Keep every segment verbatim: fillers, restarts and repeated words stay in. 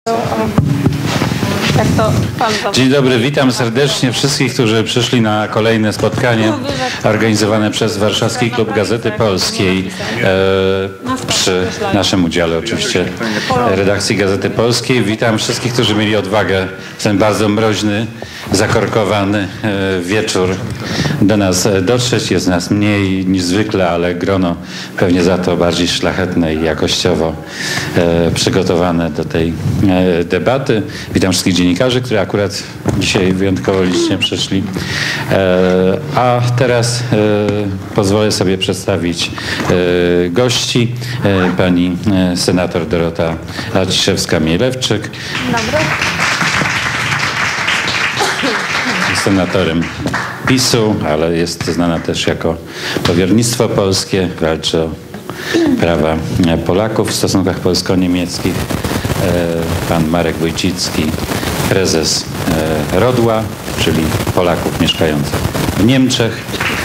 Jak to pan Dzień dobry, witam serdecznie wszystkich, którzy przyszli na kolejne spotkanie organizowane przez Warszawski Klub Gazety Polskiej e, przy naszym udziale oczywiście redakcji Gazety Polskiej. Witam wszystkich, którzy mieli odwagę w ten bardzo mroźny, zakorkowany e, wieczór do nas dotrzeć. Jest nas mniej niż zwykle, ale grono pewnie za to bardziej szlachetne i jakościowo e, przygotowane do tej e, debaty. Witam wszystkich dziennikarzy, którzy akurat dzisiaj wyjątkowo licznie przyszli. E, a teraz e, pozwolę sobie przedstawić e, gości. E, pani e, senator Dorota Raciszewska-Mielewczyk. Dobry. Senatorem PiSu, ale jest znana też jako powiernictwo polskie, walczy o prawa Polaków w stosunkach polsko-niemieckich. Pan Marek Wójcicki, prezes Rodła, czyli Polaków mieszkających w Niemczech.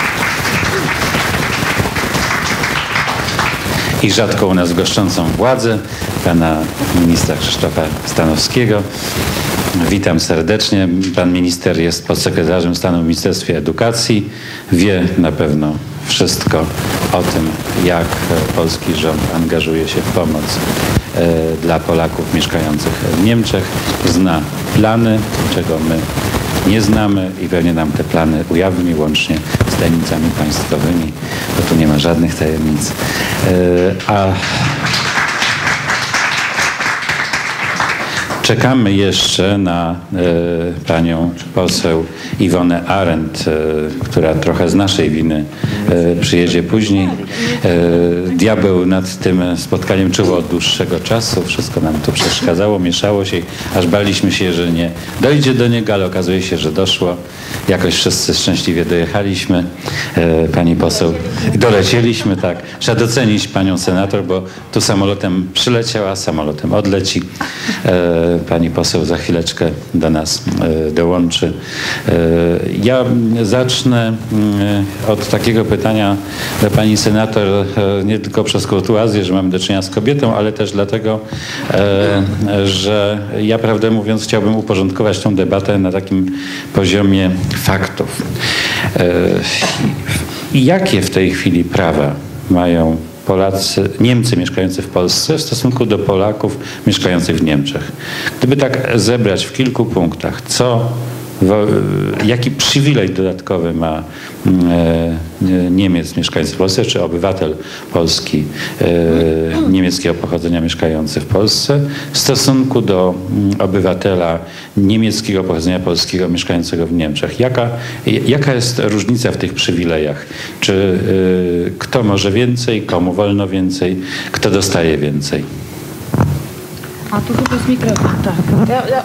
I rzadko u nas goszczącą władzę, pana ministra Krzysztofa Stanowskiego. Witam serdecznie. Pan minister jest podsekretarzem stanu w Ministerstwie Edukacji. Wie na pewno wszystko o tym, jak polski rząd angażuje się w pomoc e, dla Polaków mieszkających w Niemczech. Zna plany, czego my nie znamy i pewnie nam te plany ujawni, łącznie z tajemnicami państwowymi, bo tu nie ma żadnych tajemnic. E, a Czekamy jeszcze na e, panią poseł Iwonę Arendt, e, która trochę z naszej winy e, przyjedzie później. E, diabeł nad tym spotkaniem czuwał od dłuższego czasu. Wszystko nam tu przeszkadzało, mieszało się, aż baliśmy się, że nie dojdzie do niego, ale okazuje się, że doszło. Jakoś wszyscy szczęśliwie dojechaliśmy. E, pani poseł, dolecieliśmy, tak. Trzeba docenić panią senator, bo tu samolotem przyleciała, samolotem odleci. E, Pani poseł za chwileczkę do nas e, dołączy. E, ja zacznę e, od takiego pytania do pani senator, e, nie tylko przez kurtuazję, że mamy do czynienia z kobietą, ale też dlatego, e, że ja prawdę mówiąc chciałbym uporządkować tę debatę na takim poziomie faktów. E, jakie w tej chwili prawa mają Polacy, Niemcy mieszkający w Polsce w stosunku do Polaków mieszkających w Niemczech? Gdyby tak zebrać w kilku punktach, co, jaki przywilej dodatkowy ma e, Niemiec mieszkający w Polsce, czy obywatel Polski e, niemieckiego pochodzenia mieszkający w Polsce w stosunku do m, obywatela niemieckiego pochodzenia polskiego mieszkającego w Niemczech? Jaka, jaka jest różnica w tych przywilejach? Czy e, kto może więcej, komu wolno więcej, kto dostaje więcej? A tu chyba jest mikrofon, tak. Ja, ja,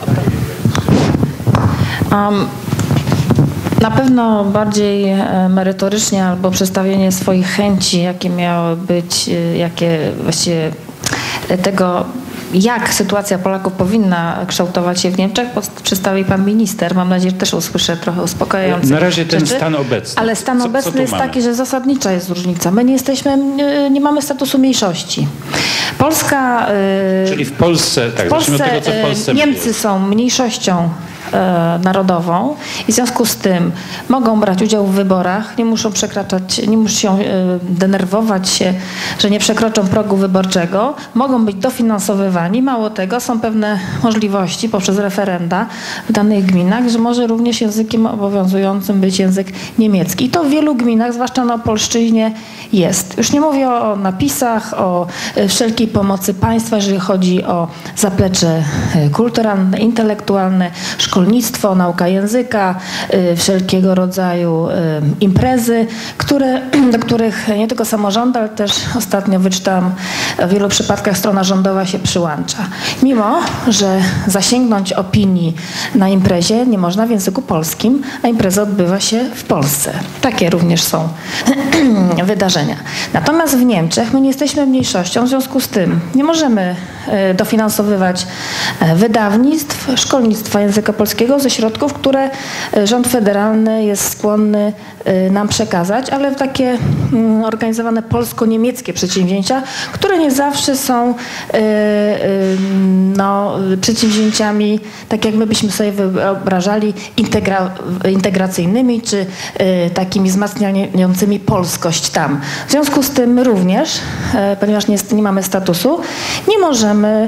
Um, na pewno bardziej merytorycznie albo przedstawienie swoich chęci, jakie miały być, jakie właściwie tego, jak sytuacja Polaków powinna kształtować się w Niemczech, przedstawi pan minister. Mam nadzieję, że też usłyszę trochę uspokajające Na razie ten rzeczy. stan obecny. Ale stan co, obecny co jest mamy? taki, że zasadnicza jest różnica. My nie jesteśmy, nie mamy statusu mniejszości. Polska... Czyli w Polsce, tak, w Polsce, zacznijmy od tego, co w Polsce Niemcy jest. są mniejszością narodową i w związku z tym mogą brać udział w wyborach, nie muszą przekraczać, nie muszą denerwować się, że nie przekroczą progu wyborczego, mogą być dofinansowywani. Mało tego, są pewne możliwości poprzez referenda w danych gminach, że może również językiem obowiązującym być język niemiecki. I to w wielu gminach, zwłaszcza na Opolszczyźnie, jest. Już nie mówię o napisach, o wszelkiej pomocy państwa, jeżeli chodzi o zaplecze kulturalne, intelektualne, szkolnictwo, nauka języka, wszelkiego rodzaju imprezy, które, do których nie tylko samorząd, ale też ostatnio wyczytałam, w wielu przypadkach strona rządowa się przyłącza. Mimo że zasięgnąć opinii na imprezie nie można w języku polskim, a impreza odbywa się w Polsce. Takie również są wydarzenia. Natomiast w Niemczech my nie jesteśmy mniejszością, w związku z tym nie możemy dofinansowywać wydawnictw, szkolnictwa języka polskiego ze środków, które rząd federalny jest skłonny nam przekazać, ale w takie organizowane polsko-niemieckie przedsięwzięcia, które nie zawsze są no, przedsięwzięciami, tak jak my byśmy sobie wyobrażali, integra integracyjnymi czy takimi wzmacniającymi polskość tam. W związku z tym również, ponieważ nie, nie mamy statusu, nie możemy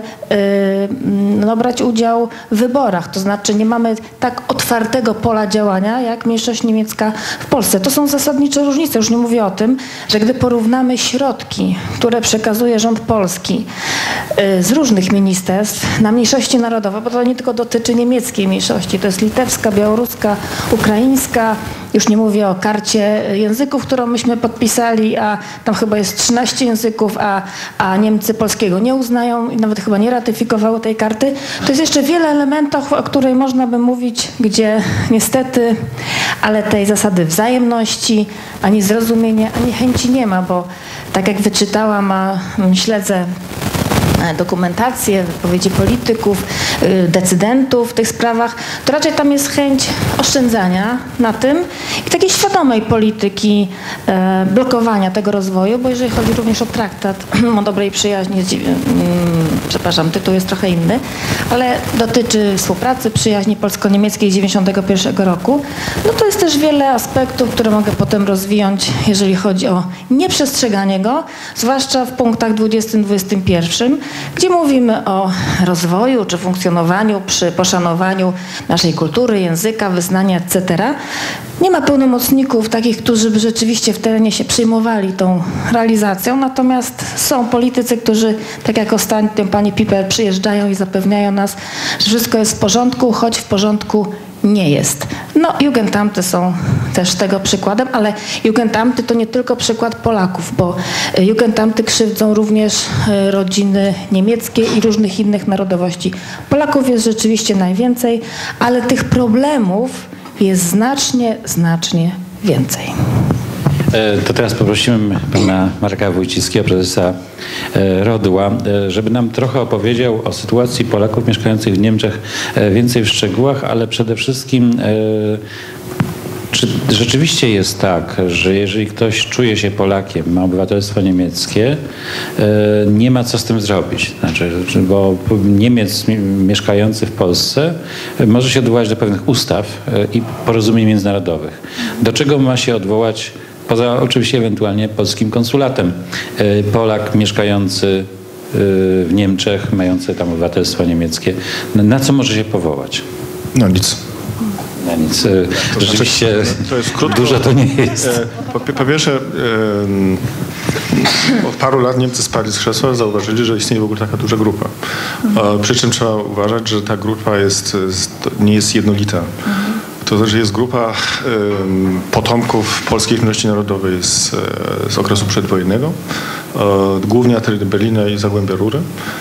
no, brać udziału w wyborach. To znaczy nie mamy tak otwartego pola działania jak mniejszość niemiecka w Polsce. To są zasadnicze różnice. Już nie mówię o tym, że gdy porównamy środki, które przekazuje rząd polski z różnych ministerstw na mniejszości narodowe, bo to nie tylko dotyczy niemieckiej mniejszości, to jest litewska, białoruska, ukraińska, już nie mówię o karcie języków, którą myśmy podpisali, a tam chyba jest trzynaście języków, a, a Niemcy polskiego nie uznają i nawet chyba nie ratyfikowały tej karty. To jest jeszcze wiele elementów, o których można by mówić, gdzie niestety, ale tej zasady wzajemności, ani zrozumienia, ani chęci nie ma, bo tak jak wyczytałam, a śledzę dokumentację, wypowiedzi polityków, decydentów w tych sprawach, to raczej tam jest chęć oszczędzania na tym i takiej świadomej polityki e, blokowania tego rozwoju, bo jeżeli chodzi również o traktat o dobrej przyjaźni, mm, przepraszam, tytuł jest trochę inny, ale dotyczy współpracy, przyjaźni polsko-niemieckiej z dziewięćdziesiątego pierwszego roku, no to jest też wiele aspektów, które mogę potem rozwinąć, jeżeli chodzi o nieprzestrzeganie go, zwłaszcza w punktach dwudziestym, dwudziestym pierwszym, gdzie mówimy o rozwoju czy funkcjonowaniu przy poszanowaniu naszej kultury, języka, wyznania, et cetera. Nie ma pełnomocników takich, którzy by rzeczywiście w terenie się przejmowali tą realizacją, natomiast są politycy, którzy, tak jak ostatnio pani Piper, przyjeżdżają i zapewniają nas, że wszystko jest w porządku, choć w porządku nie jest. No, Jugendamty są też tego przykładem, ale Jugendamty to nie tylko przykład Polaków, bo Jugendamty krzywdzą również rodziny niemieckie i różnych innych narodowości. Polaków jest rzeczywiście najwięcej, ale tych problemów jest znacznie, znacznie więcej. To teraz poprosimy pana Marka Wójcickiego, prezesa Rodła, żeby nam trochę opowiedział o sytuacji Polaków mieszkających w Niemczech więcej w szczegółach, ale przede wszystkim czy rzeczywiście jest tak, że jeżeli ktoś czuje się Polakiem, ma obywatelstwo niemieckie, nie ma co z tym zrobić? Znaczy, bo Niemiec mieszkający w Polsce może się odwołać do pewnych ustaw i porozumień międzynarodowych. Do czego ma się odwołać, poza oczywiście ewentualnie polskim konsulatem, Polak mieszkający w Niemczech, mający tam obywatelstwo niemieckie? Na co może się powołać? No nic. Na nic. To rzeczywiście znaczy, to jest krótko, dużo to nie jest. Po, po pierwsze, od paru lat Niemcy spadli z krzesła, zauważyli, że istnieje w ogóle taka duża grupa. Przy czym trzeba uważać, że ta grupa jest, nie jest jednolita. To znaczy jest grupa potomków polskiej mniejszości narodowej z, z okresu przedwojennego, głównie na terenie Berlina i Zagłębia Rury,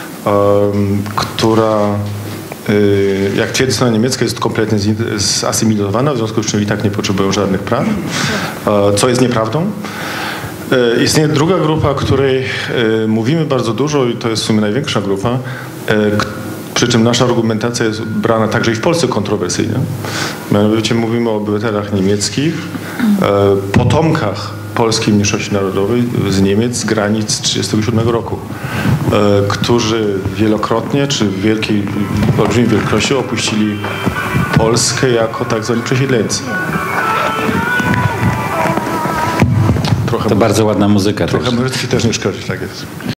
która, jak twierdzi strona niemiecka, jest kompletnie zasymilowana, w związku z czym i tak nie potrzebują żadnych praw, co jest nieprawdą. Istnieje druga grupa, o której mówimy bardzo dużo i to jest w sumie największa grupa, przy czym nasza argumentacja jest brana także i w Polsce kontrowersyjnie. Mianowicie mówimy o obywatelach niemieckich, potomkach polskiej mniejszości narodowej z Niemiec z granic tysiąc dziewięćset trzydziestego siódmego roku, którzy wielokrotnie czy w wielkiej, olbrzymiej wielkości opuścili Polskę jako tak zwani przesiedleńcy. Trochę to bardzo ładna muzyka. Trochę muzyki też nie szkodzi, tak jest.